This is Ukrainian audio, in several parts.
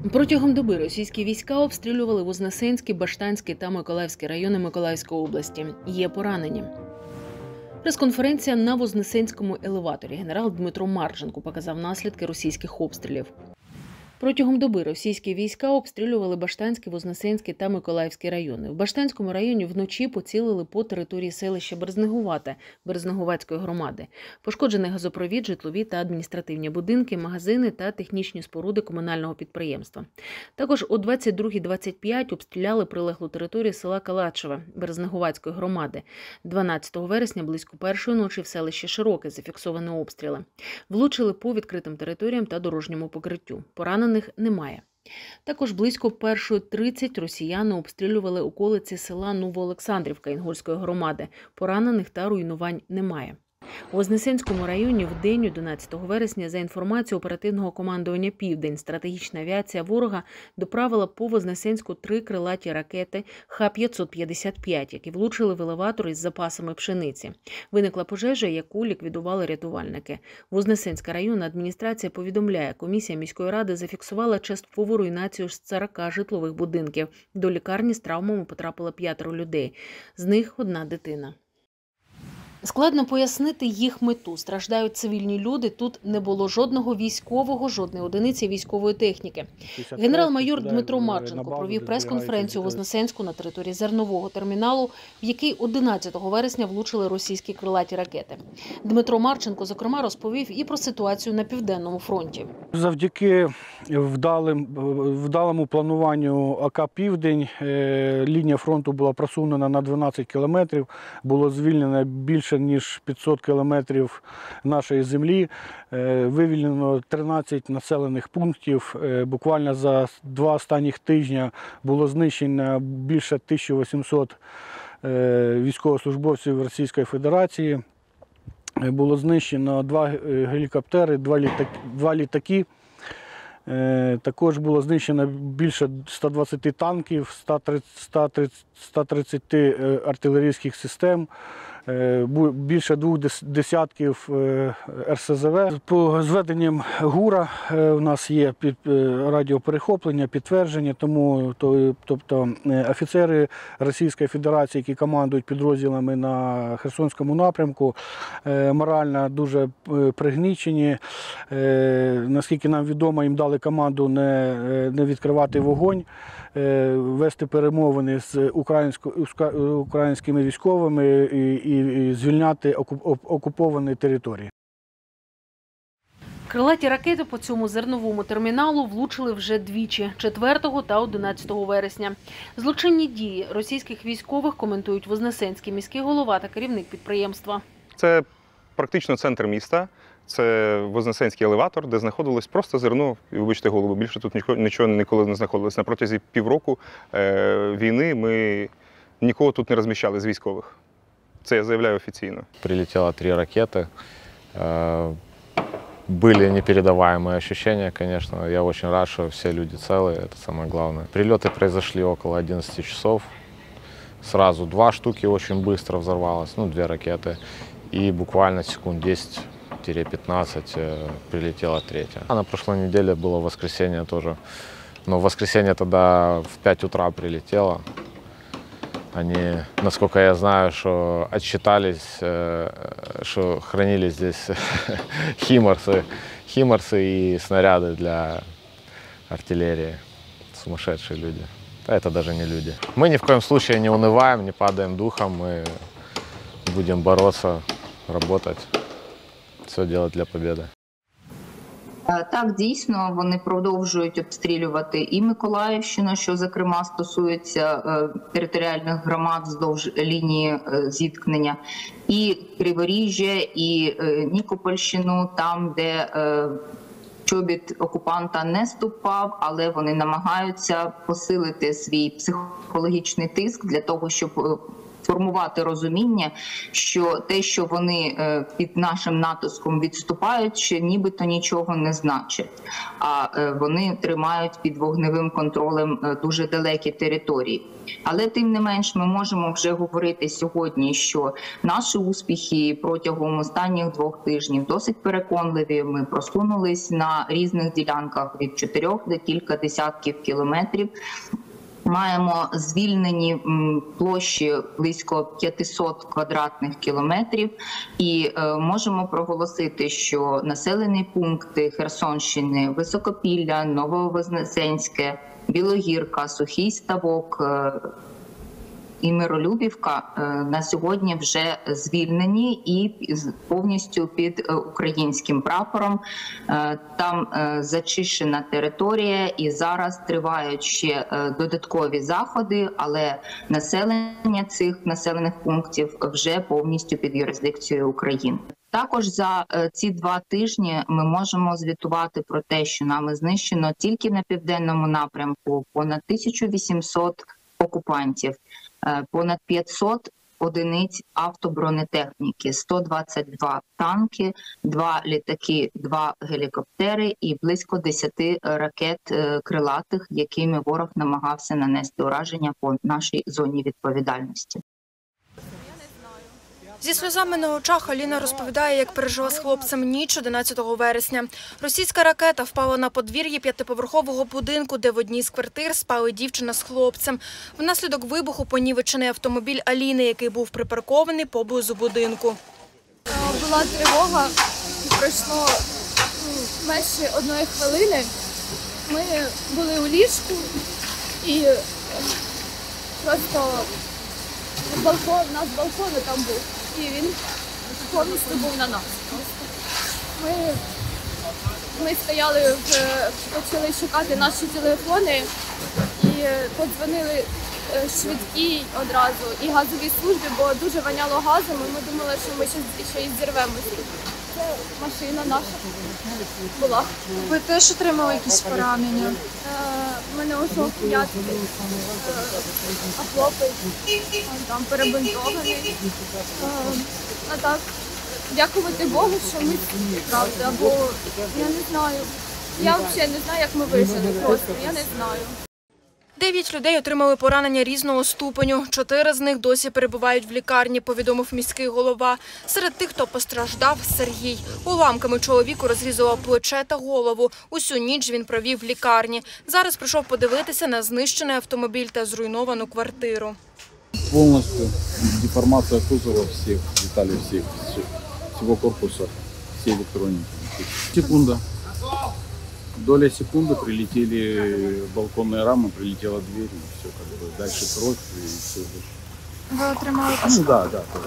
Протягом доби російські війська обстрілювали Вознесенський, Баштанський та Миколаївський райони Миколаївської області. Є поранені. Прес-конференція на Вознесенському елеваторі. Генерал Дмитро Марченко показав наслідки російських обстрілів. Протягом доби російські війська обстрілювали Баштанський, Вознесенський та Миколаївський райони. В Баштанському районі вночі поцілили по території селища Березнегувате Березнегуватської громади. Пошкоджений газопровід, житлові та адміністративні будинки, магазини та технічні споруди комунального підприємства. Також о 22:25 обстріляли прилеглу територію села Калачеве Березнегуватської громади. 12 вересня близько першої ночі в селищі Широке зафіксовані обстріли. Влучили по відкритим територіям та дорожньому покриттю. Поранених немає. Також близько 1:30 росіяни обстрілювали околиці села Новоолександрівка Інгульської громади. Поранених та руйнувань немає. У Вознесенському районі в день 11 вересня, за інформацією оперативного командування «Південь», стратегічна авіація ворога доправила по Вознесенську 3 крилаті ракети Х-555, які влучили в елеватор із запасами пшениці. Виникла пожежа, яку ліквідували рятувальники. Вознесенська районна адміністрація повідомляє, комісія міської ради зафіксувала часткову руйнацію з 40 житлових будинків. До лікарні з травмами потрапило 5 людей. З них 1 дитина. Складно пояснити їх мету. Страждають цивільні люди, тут не було жодного військового, жодної одиниці військової техніки. Генерал-майор Дмитро Марченко провів прес-конференцію у Вознесенську на території зернового терміналу, в який 11 вересня влучили російські крилаті ракети. Дмитро Марченко, зокрема, розповів і про ситуацію на Південному фронті. Завдяки вдалому плануванню АК «Південь» лінія фронту була просунена на 12 кілометрів, було звільнено більше ніж 500 кілометрів нашої землі, вивільнено 13 населених пунктів. Буквально за 2 останніх тижні було знищено більше 1800 військовослужбовців Російської Федерації. Було знищено 2 гелікоптери, 2 літаки. Також було знищено більше 120 танків, 130 артилерійських систем, більше 2 десятків РСЗВ. По зведенням ГУРа у нас є радіоперехоплення, підтвердження, тобто офіцери Російської Федерації, які командують підрозділами на Херсонському напрямку, морально дуже пригнічені. Наскільки нам відомо, їм дали команду не відкривати вогонь, вести перемовини з українськими військовими і звільняти окуповані території. Крилаті ракети по цьому зерновому терміналу влучили вже двічі – 4 та 11 вересня. Злочинні дії російських військових коментують Вознесенський міський голова та керівник підприємства. Це практично центр міста. Це Вознесенський елеватор, де знаходилось просто зерно, і вибачте голову, більше тут нічого ніколи не знаходилось. На протязі півроку війни ми нікого тут не розміщали з військових. Це я заявляю офіційно. Прилетело 3 ракеты. Были непередаваемые ощущения, конечно. Я очень рад, что все люди целые, это самое главное. Прилеты произошли около 11 часов. Сразу 2 штуки очень быстро взорвалось, 2 ракеты. И буквально секунд 10-15 прилетела 3-я. А на прошлой неделе было воскресенье тоже. Но в воскресенье тогда в 5 утра прилетело. Они, насколько я знаю, что отчитались, что хранили здесь химарсы и снаряды для артиллерии. Сумасшедшие люди. А это даже не люди. Мы ни в коем случае не унываем, не падаем духом. Мы будем бороться, работать, все делать для победы. Так, дійсно, вони продовжують обстрілювати і Миколаївщину, що, зокрема, стосується територіальних громад вздовж лінії зіткнення, і Криворіжжя, і Нікопольщину, там, де чобіт окупанта не ступав, але вони намагаються посилити свій психологічний тиск для того, щоб формувати розуміння, що те, що вони під нашим натиском відступають, ще нібито нічого не значить. А вони тримають під вогневим контролем дуже далекі території. Але тим не менш ми можемо вже говорити сьогодні, що наші успіхи протягом останніх 2 тижнів досить переконливі. Ми просунулись на різних ділянках від 4 до кілька десятків кілометрів. Маємо звільнені площі близько 500 квадратних кілометрів і можемо проголосити, що населені пункти Херсонщини, Високопілля, Нововознесенське, Білогірка, Сухий Ставок і Миролюбівка на сьогодні вже звільнені і повністю під українським прапором. Там зачищена територія і зараз тривають ще додаткові заходи, але населення цих населених пунктів вже повністю під юрисдикцією України. Також за ці 2 тижні ми можемо звітувати про те, що нами знищено тільки на південному напрямку понад 1800 окупантів, понад 500 одиниць автобронетехніки, 122 танки, 2 літаки, 2 гелікоптери і близько 10 ракет крилатих, якими ворог намагався нанести ураження по нашій зоні відповідальності. Зі сльозами на очах Аліна розповідає, як пережила з хлопцем ніч 11 вересня. Російська ракета впала на подвір'ї 5-поверхового будинку, де в одній з квартир спали дівчина з хлопцем. Внаслідок вибуху понівечений автомобіль Аліни, який був припаркований поблизу будинку. Була тривога, пройшло менше 1 хвилини. Ми були у ліжку і просто у нас балкон там був. І він повністю був на нас. Ми стояли, почали шукати наші телефони і подзвонили швидкій одразу і газовій службі, бо дуже воняло газом, і ми думали, що ми ще й зірвемося. Це машина наша була. Ви теж отримали якісь поранення? Мене ушов п'ятки, а хлопець там перебинтований. А так, дякувати Богу, що ми правда, бо я не знаю. Я взагалі не знаю, як ми вижили просто, я не знаю. 9 людей отримали поранення різного ступеню. 4 з них досі перебувають в лікарні, повідомив міський голова. Серед тих, хто постраждав – Сергій. Уламками чоловіку розрізало плече та голову. Усю ніч він провів в лікарні. Зараз прийшов подивитися на знищений автомобіль та зруйновану квартиру. Повністю деформація кузова всіх, деталей всього корпусу, всі електроніки. Секунда. Доля секунды прилетели балконные рамы, прилетела дверь, и все, как бы дальше кровь и все. Ви отримали Ну да.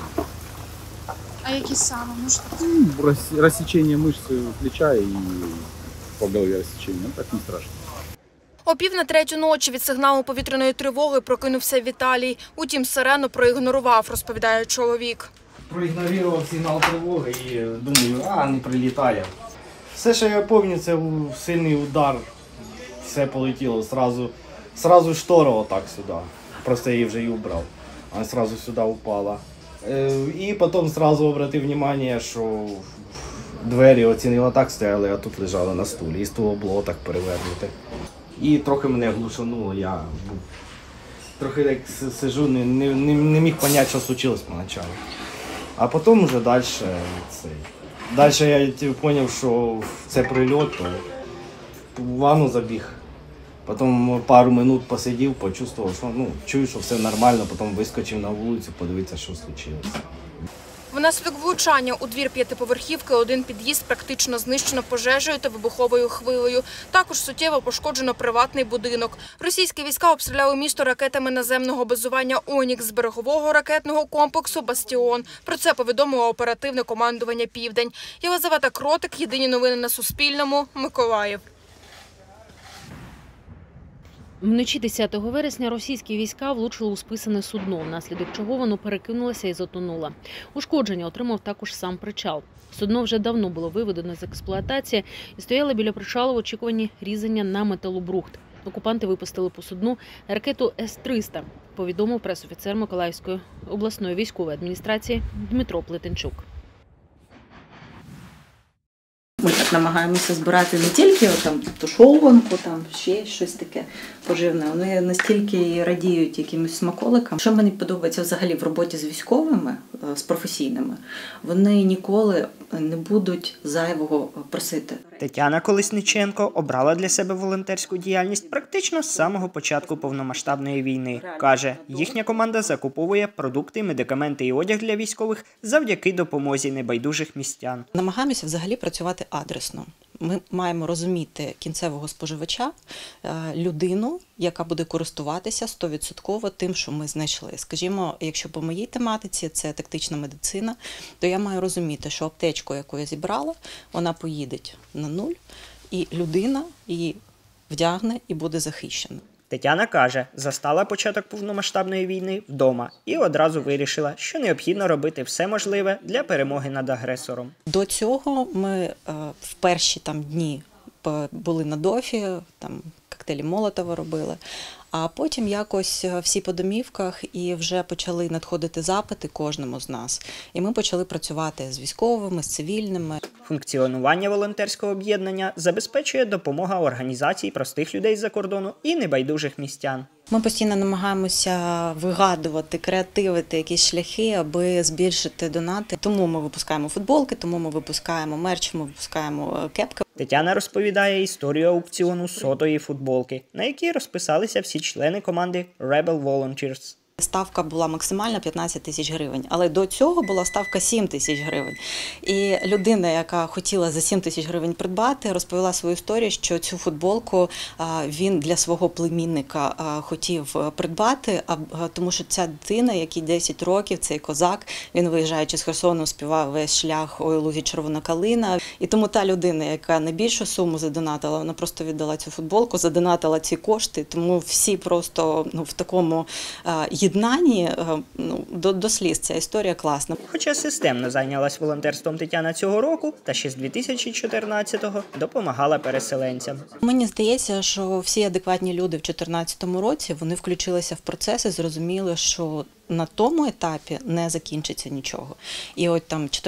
А які саме? Можете? Рассечение мышцы плеча и по голове рассечение, ну так не страшно. О 2:45 ночі від сигналу повітряної тривоги прокинувся Віталій. Утім, сирену проігнорував, розповідає чоловік. Проігнорував сигнал тривоги і думаю, не прилітає. Все, що я пам'ятаю, це був сильний удар, все полетіло, сразу штора отак сюди, просто я її вже і убрав, вона сразу сюди упала. І потім сразу обратив увагу, що двері оці не отак стояли, а тут лежали на стулі, і стуло було так перевернуте. І трохи мене глушануло, я трохи як сижу, не міг зрозуміти, що случилось поначалу. А потім вже далі Далі я зрозумів, що це прильот, то в ванну забіг. Потім пару минут посидів, почувствував, що чую, що все нормально, потім вискочив на вулицю, подивитися, що случилось. Внаслідок влучання у двір 5-поверхівки один під'їзд практично знищено пожежею та вибуховою хвилею. Також суттєво пошкоджено приватний будинок. Російські війська обстріляли місто ракетами наземного базування «Онікс» з берегового ракетного комплексу «Бастіон». Про це повідомило оперативне командування «Південь». Єлизавета Кротик, єдині новини на Суспільному, Миколаїв. Вночі 10 вересня російські війська влучили у списане судно, внаслідок чого воно перекинулося і затонуло. Ушкодження отримав також сам причал. Судно вже давно було виведено з експлуатації і стояло біля причалу в очікуванні різання на металобрухт. Окупанти випустили по судну ракету С-300, повідомив пресофіцер Миколаївської обласної військової адміністрації Дмитро Плетенчук. Ми так намагаємося збирати не тільки тушонку, ще щось таке поживне. Вони настільки радіють якимось смаколикам. Що мені подобається взагалі в роботі з військовими, з професійними, вони ніколи не будуть зайвого просити. Тетяна Колесниченко обрала для себе волонтерську діяльність практично з самого початку повномасштабної війни. Каже, їхня команда закуповує продукти, медикаменти і одяг для військових завдяки допомозі небайдужих містян. Намагаємося взагалі працювати адресно. Ми маємо розуміти кінцевого споживача, людину, яка буде користуватися 100% тим, що ми знайшли. Скажімо, якщо по моїй тематиці це тактична медицина, то я маю розуміти, що аптечку, яку я зібрала, вона поїде на нуль, і людина її вдягне і буде захищена. Тетяна каже, застала початок повномасштабної війни вдома і одразу вирішила, що необхідно робити все можливе для перемоги над агресором. До цього ми в перші дні були на ДОФі, коктейлі Молотова робили, а потім якось всі по домівках і вже почали надходити запити кожному з нас. І ми почали працювати з військовими, з цивільними. Функціонування волонтерського об'єднання забезпечує допомога організацій простих людей з-за кордону і небайдужих містян. Ми постійно намагаємося вигадувати, креативити якісь шляхи, аби збільшити донати. Тому ми випускаємо футболки, тому ми випускаємо мерч, ми випускаємо кепки. Тетяна розповідає історію аукціону сотої футболки, на якій розписалися всі члени команди Rebel Volunteers. Ставка була максимальна 15 тисяч гривень, але до цього була ставка 7 тисяч гривень. І людина, яка хотіла за 7 тисяч гривень придбати, розповіла свою історію, що цю футболку він для свого племінника хотів придбати, тому що ця дитина, якій 10 років, цей козак, він виїжджаючи з Херсону, співав весь шлях «Ой, у лузі червона калина». І тому та людина, яка найбільшу суму задонатила, вона просто віддала цю футболку, задонатила ці кошти, тому всі просто в такому єднанні до сліз. Ця історія класна. Хоча системно зайнялась волонтерством Тетяна цього року, та ще з 2014-го допомагала переселенцям. Мені здається, що всі адекватні люди в 2014 році, вони включилися в процес і зрозуміли, що на тому етапі не закінчиться нічого. І от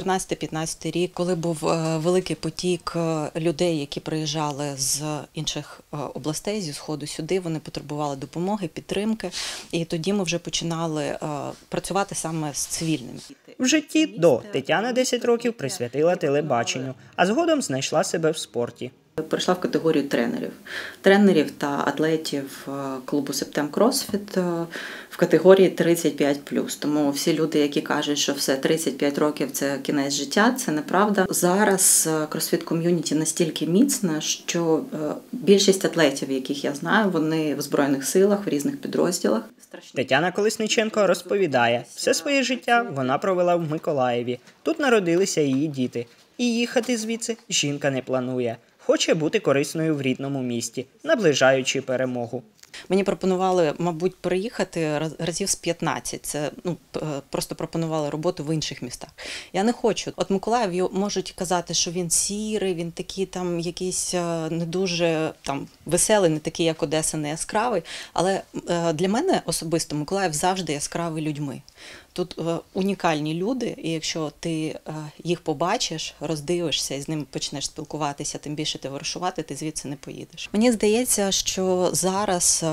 14-15 рік, коли був великий потік людей, які приїжджали з інших областей, зі Сходу сюди, вони потребували допомоги, підтримки. І тоді ми вже починали працювати саме з цивільними. В житті Тетяна 10 років присвятила телебаченню, а згодом знайшла себе в спорті. Перейшла в категорію тренерів та атлетів клубу Септем Кросфіт в категорії 35+. Тому всі люди, які кажуть, що все 35 років – це кінець життя, це неправда. Зараз кросфіт-ком'юніті настільки міцне, що більшість атлетів, яких я знаю, вони в Збройних силах, в різних підрозділах. Тетяна Колесниченко розповідає, все своє життя вона провела в Миколаєві. Тут народилися її діти. І їхати звідси жінка не планує. Хоче бути корисною в рідному місті, наближаючи перемогу. Мені пропонували, мабуть, переїхати разів з 15. Це просто пропонували роботу в інших містах. Я не хочу. От Миколаїв можуть казати, що він сірий, він такий якийсь не дуже веселий, не такий, як Одеса, не яскравий. Але для мене особисто Миколаїв завжди яскравий людьми. Тут унікальні люди, і якщо ти їх побачиш, роздивишся і з ними почнеш спілкуватися, тим більше товаришувати, ти звідси не поїдеш. Мені здається, що зараз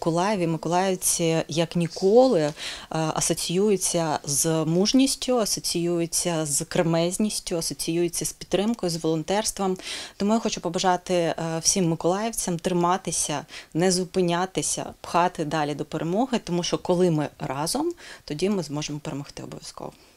миколаївці як ніколи асоціюються з мужністю, асоціюються з кремезністю, асоціюються з підтримкою, з волонтерством. Тому я хочу побажати всім миколаївцям триматися, не зупинятися, пхати далі до перемоги, тому що коли ми разом, тоді ми зможемо перемогти обов'язково.